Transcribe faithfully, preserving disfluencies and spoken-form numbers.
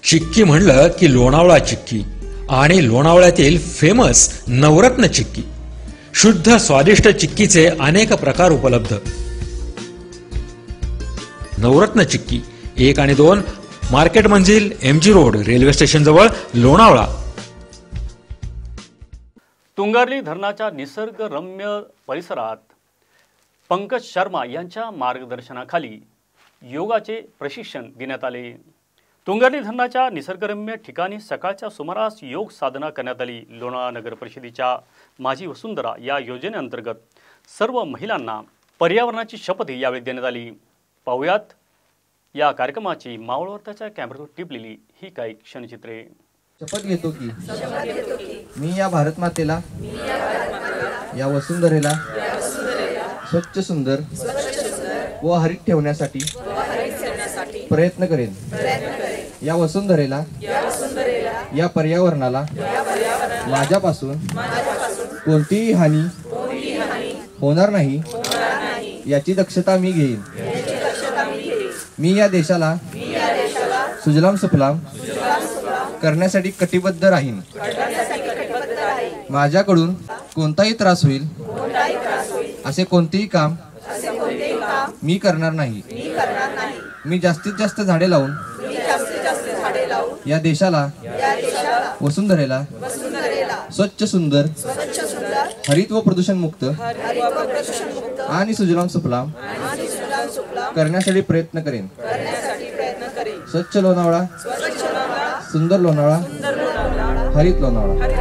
चिक्की म्हणलं की लोणावळा चिक्की आणि लोणावळ्यातील फेमस नवरत्न चिक्की। शुद्ध स्वादिष्ट चिक्कीचे अनेक प्रकार उपलब्ध। नवरत्न चिक्की एक आणि दोन मार्केट मंजिल एमजी रोड रेल्वे स्टेशन जवळ लोणावळा। तुंगारली धरणाच्या निसर्गरम्य परिसरात पंकज शर्मा यांच्या मार्गदर्शनाखाली योगाचे प्रशिक्षण देण्यात आले। तुंगारली धरणाच्या निसर्गरम्य ठिकाणी सकाळच्या सुमारास योग साधना करण्यात आली। लोणावळा नगर परिषदेच्या माझी वसुंधरा या योजनेअंतर्गत सर्व महिलांना पर्यावरणाची शपथ यावेळी देण्यात आली। पाहुयात या कार्यक्रमाची मावळवर्ताच्या कॅमेऱ्यावर टिपलेली ही काही क्षणचित्रे। शपथ घेतो की मी या भारत मातेला या वसुंधरेला स्वच्छ सुंदर व हरित ठेवण्यासाठी प्रयत्न करेन। या वसुंधरेला या पर्यावरणाला माझ्यापासून कोणतीही हानी होणार नाही याची दक्षता मी घेईन। मी या देशाला सुजलाम सुफलाम करण्यासाठी कटिबद्ध राहीन। माझ्याकडून कोणताही त्रास होईल असे कोणतेही काम मी करणार नाही। मी जास्तीत जास्त झाडे लावून या देशाला वसुंधरेला स्वच्छ सुंदर हरित व प्रदूषण मुक्त आणि सुजलाम सुफलाम करण्यासाठी प्रयत्न करेन। स्वच्छ लोणावळा, सुंदर लोणावळा, हरित लोणावळा।